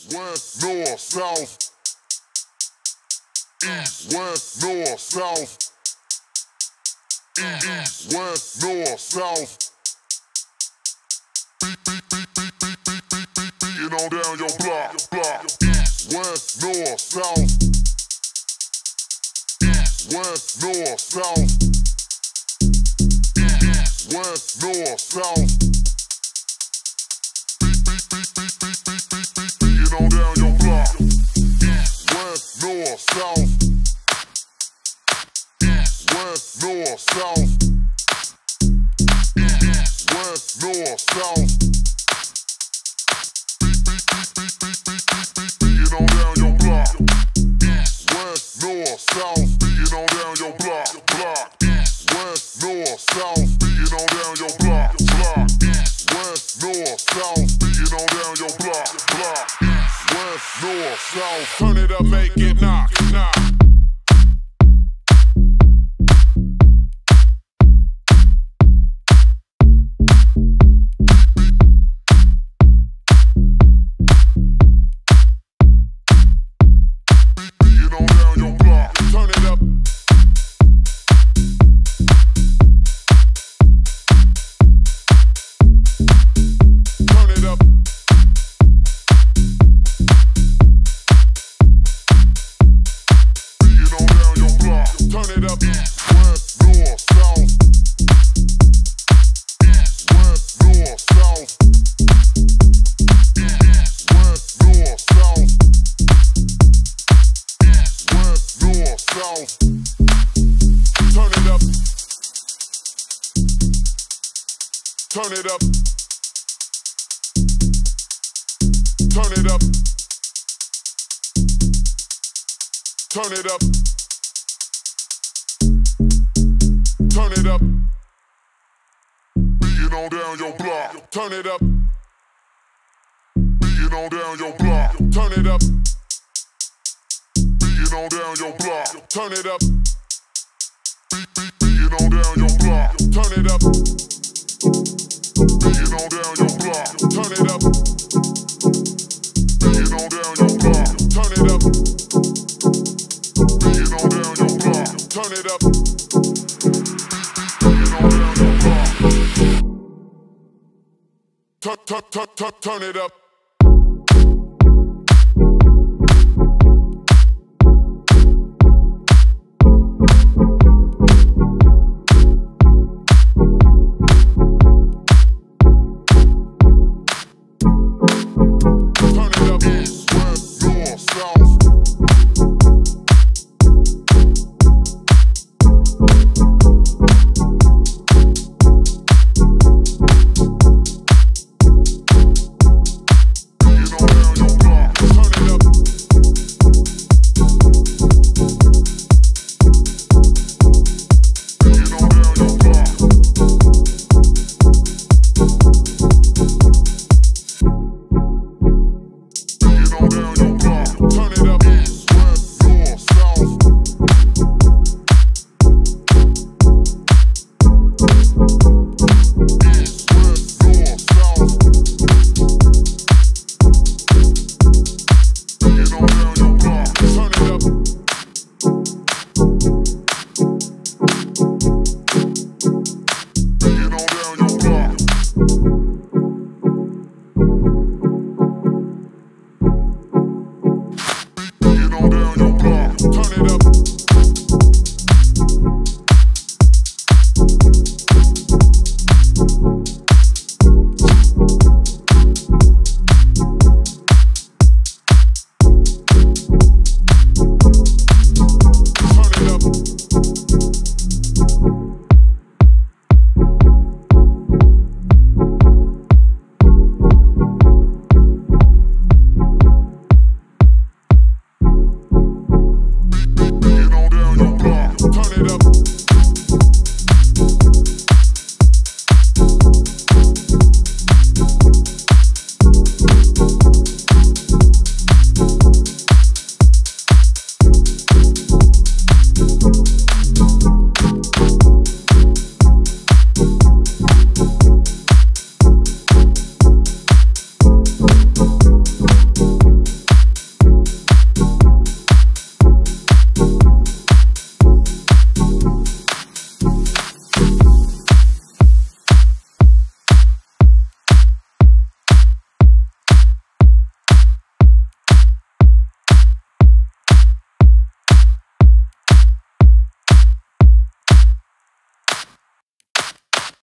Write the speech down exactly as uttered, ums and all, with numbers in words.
west, north, south. East, west, north, south. East, west, north, south. Beating on down your block, block. East, west, north, south. East, west, north, south. East, west, north, south. Beating on down your block. East, west, north, south. East, west, north, south. East, west, north, south. Beating on down your block. East, west, north, south. Beating on down your block, block. East, west, north, south. Beating on down your block, block. East, west, north, south. Beating on down your block, block. East, west, north, south. Turn it up, make it knock, knock. Turn it up, west, north, south. East, west, north, south. East, west, north, south. East, west, north, south. Turn it up. Turn it up. Turn it up. Turn it up. Turn it up. Beating on down your block. Turn it up. Beating on down your block. Turn it up. Beating on down your block. Turn it up. Beating on down your block. Turn it up. Beating on down your block. Turn it up. Beating on down your block. Turn it up. Beating on down your block. Turn it up. Turn, turn, turn, turn, turn it up. Beating on down your block.